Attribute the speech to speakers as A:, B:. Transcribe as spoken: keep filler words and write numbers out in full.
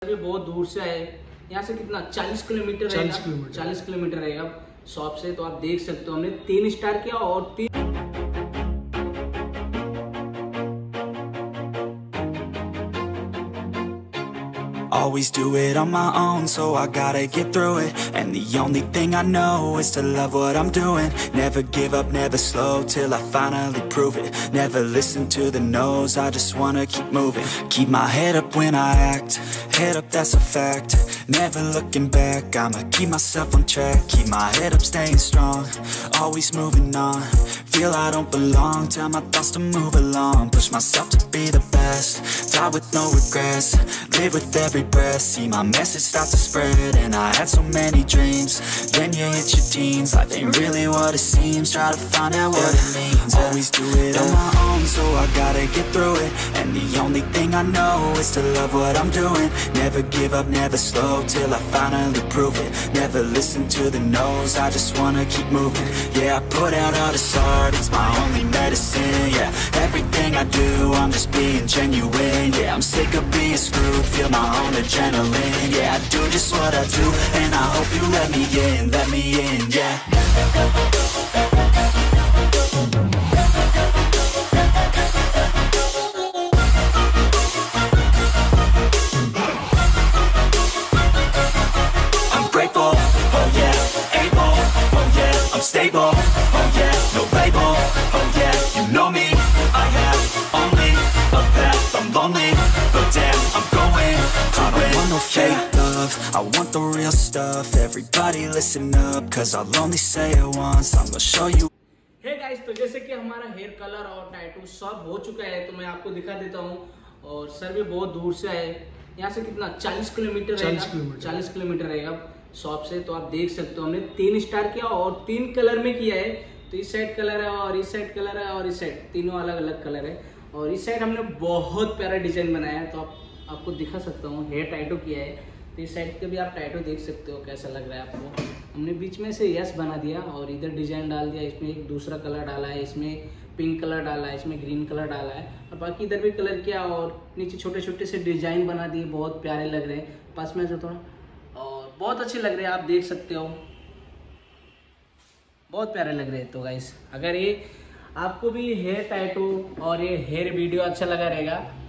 A: भी बहुत दूर से आए, यहाँ से कितना चालीस किलोमीटर रहेगा, चालीस किलोमीटर रहेगा शॉप से। तो आप देख सकते हो हमने तीन स्टार किया और तीन
B: Always do it on my own, so I gotta get through it. And the only thing I know is to love what I'm doing. Never give up, never slow, till I finally prove it. Never listen to the no's, I just wanna keep moving. Keep my head up when I act, head up, that's a fact. Never looking back, I'ma keep myself on track. Keep my head up, staying strong, always moving on. Feel I don't belong, tell my thoughts to move along. Push myself to be the best, die with no regrets. Live with every breath, see my message start to spread. And I had so many dreams, then you hit your teens. Life ain't really what it seems, try to find out what it means. Always do it on my own, so I gotta get through it. And the only thing I know is to love what I'm doing. Never give up, never slow, till I finally prove it. Never listen to the no's, I just wanna keep moving. Yeah, I put out all this art, it's my only medicine. Yeah, everything I do, I'm just being genuine. Yeah, I'm sick of being screwed, feel my own adrenaline. Yeah, I do just what I do, and I hope you let me in, let me in, yeah. I'm grateful, oh yeah, able, oh yeah, I'm stable, oh yeah, no label, oh yeah, you know me, I have only a path, I'm lonely, but damn, I'm going to I don't want no fake love, I want the real stuff. Everybody listen up, cause I'll only say it once, I'm gonna show you.
A: Hey guys, तो जैसे कि हमारा hair colour और tattoo सब हो चुका है, तो मैं आपको दिखा देता हूँ। और सर भी बहुत दूर से आए, यहाँ से कितना चालीस किलोमीटर रहेगा, चालीस किलोमीटर रहेगा शॉप से। तो आप देख सकते हो हमने तीन स्टार किया और तीन कलर में किया है। तो इस साइड कलर है और इस साइड कलर है और इस साइड, तीनों अलग अलग कलर है। और इस साइड हमने बहुत प्यारा डिजाइन बनाया है, तो आप आपको दिखा सकता हूँ। हेयर टैटू किया है, तो इस साइड के भी आप टैटू देख सकते हो कैसा लग रहा है आपको। हमने बीच में से यस बना दिया और इधर डिजाइन डाल दिया, इसमें एक दूसरा कलर डाला है, इसमें पिंक कलर डाला है, इसमें ग्रीन कलर डाला है और बाकी इधर भी कलर किया। और नीचे छोटे छोटे से डिजाइन बना दिए, बहुत प्यारे लग रहे हैं। पास में जो थोड़ा और बहुत अच्छे लग रहे हैं, आप देख सकते हो, बहुत प्यारे लग रहे हैं। तो गाइस, अगर ये आपको भी हेयर टैटू और ये हेयर वीडियो अच्छा लगा रहेगा